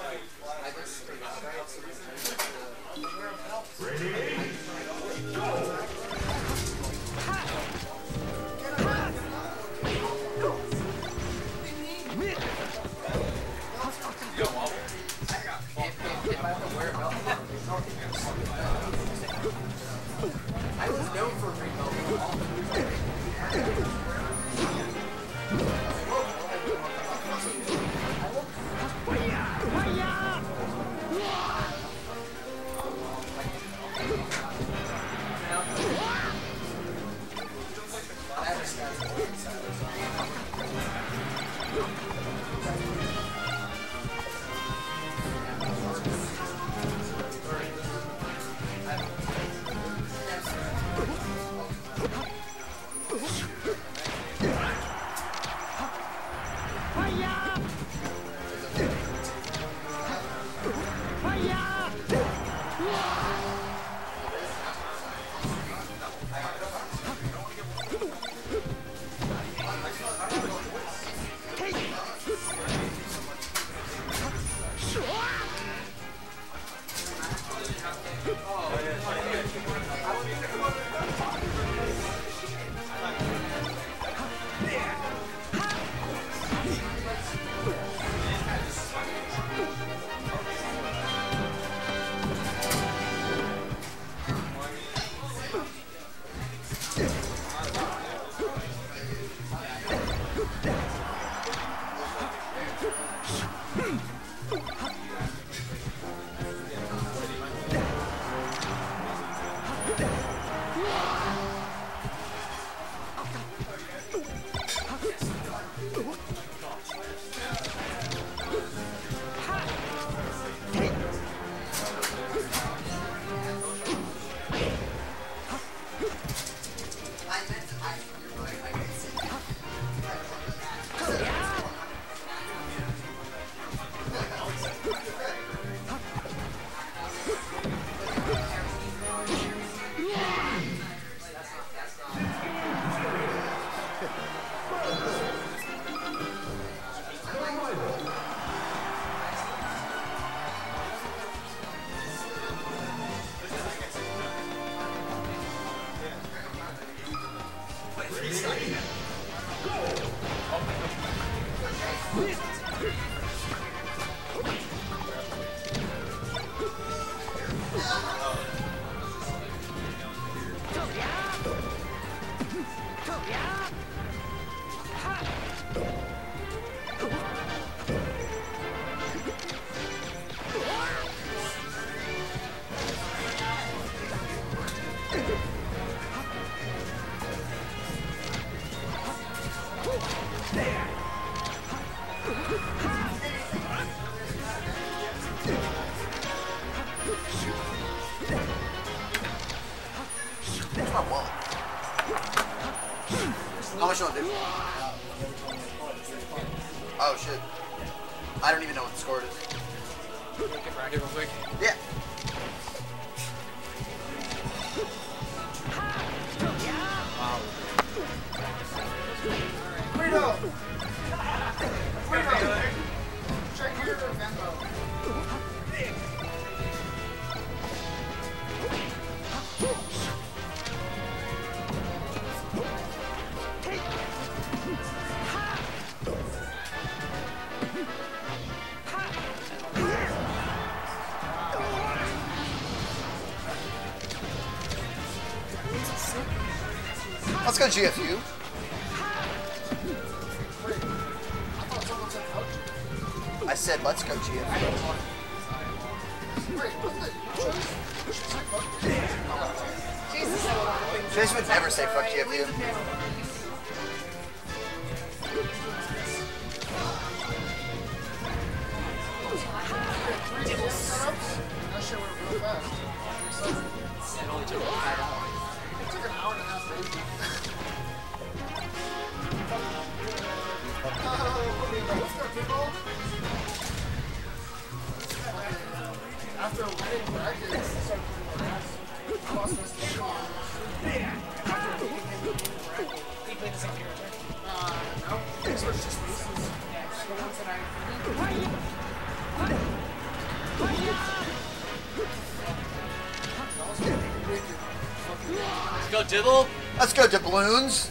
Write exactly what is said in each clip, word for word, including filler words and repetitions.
I was known for How much do I do? Oh shit. I don't even know what the score is. Get bracket real quick. Yeah. Wow. Guido! Guido! Check your Venmo. Let's go G F U. I said let's go G F U. Jason would never say fuck G F U. That shit went real fast. It only took five hours. It took an hour and a half, maybe. Let's go, people. After winning brackets, I started putting my ass. Lost my station. After beating him in the bracket. He played the same character? Uh, no. These were just pieces. The ones that I... Let's go, Dibble. Let's go, Dybloons.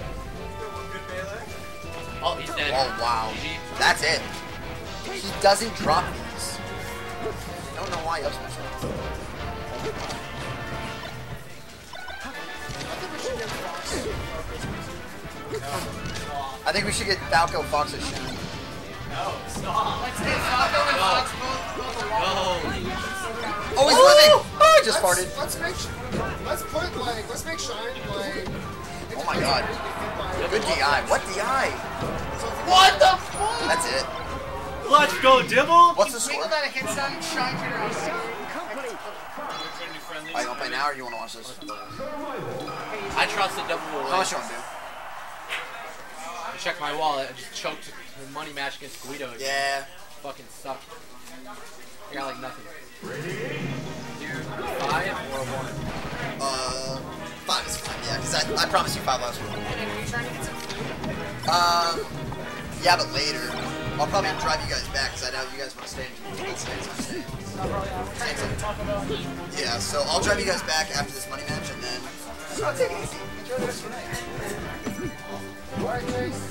Oh, he's dead. Oh, wow. G G. That's it. He doesn't drop these. I don't know why he doesn't. I think we should get Falco Fox a shine. No, stop. Let's get Falco and Fox both, both along. No. Oh, he's living! Oh, I just let's, farted. Let's make, let's put like, let's make Shine like. Oh my god. Good D I. What D I? What the fuck? That's it. Let's go, Dibble. What's the Wiggle score? that a hit stun, Shine to your house. Are you gonna play now or do you wanna watch this? I trust the double will How win. much you wanna do? I checked my wallet. I just choked the money match against Guido again. Yeah. Fucking sucked. I got like nothing. Dude, five or one? Uh, five is fine, yeah, because I, I promised you five last week. And are you trying to get some food? Um, yeah, but later. I'll probably drive you guys back because I know you guys want to stay in stay in Yeah, so I'll drive you guys back after this money match and then. So I'll take it easy. Enjoy the rest of your night. Alright, Chase.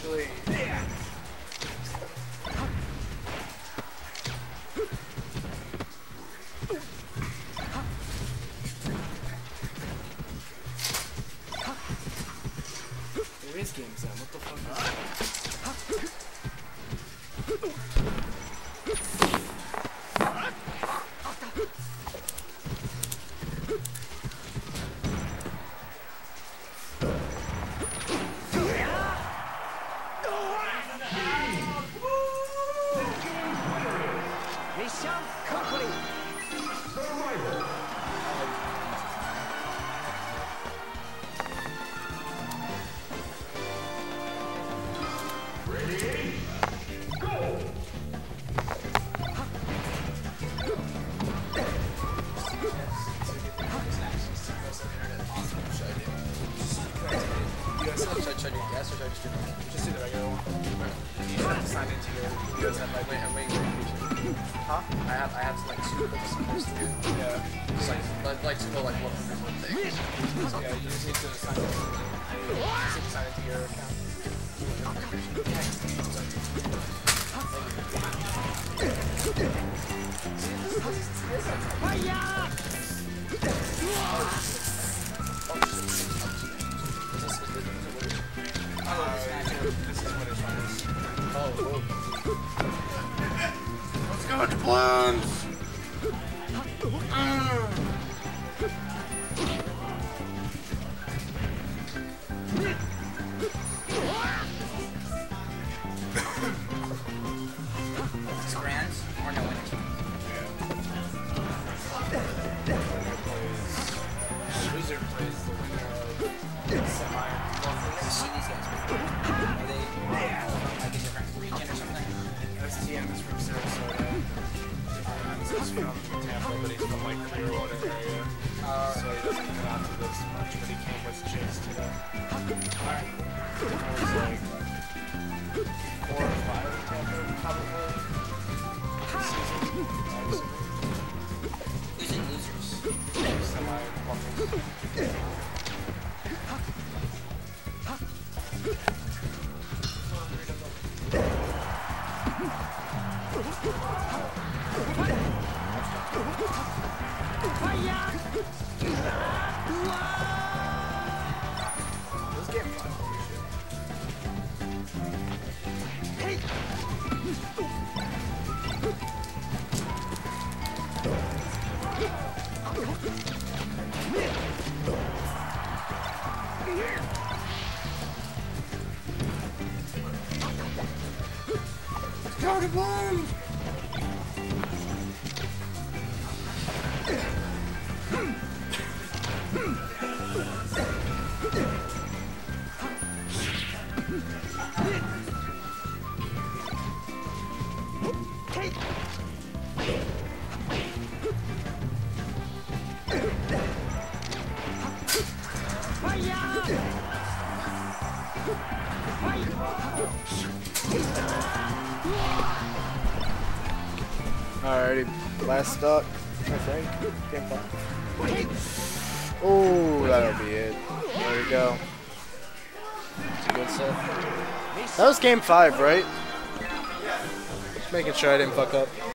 actually. There is game Sam. What the fuck is that? Mission complete. Should I try to do guess or should I just do normal? Just do the regular one. You have to sign into your U S F. Wait, I'm waiting for you. Huh? I have, I have like two of them supposed to do. Yeah. Just like, like, like to go like look for one thing. Yeah, you just need to sign into, you just need to sign into your account. This is what it's from. Oh, oh. Let's go, Dybloons! Six grand or no winner? Loser plays the winner of semi. You see these guys before? Are they from like a different region or something? S T M is from Sarasota. Um, this is from Tampa, but he's from like Clearwater area. Uh, So he doesn't get out to this much, but he came with Chase today. Alright. I was like four or five in Tampa, probably. This season, obviously. who's in losers? Semi-levels. This game fun. Go to Dybloons! Alrighty, last up, I think. Game five. Oh, that'll be it. There we go. It's a good set. That was game five, right? Just making sure I didn't fuck up.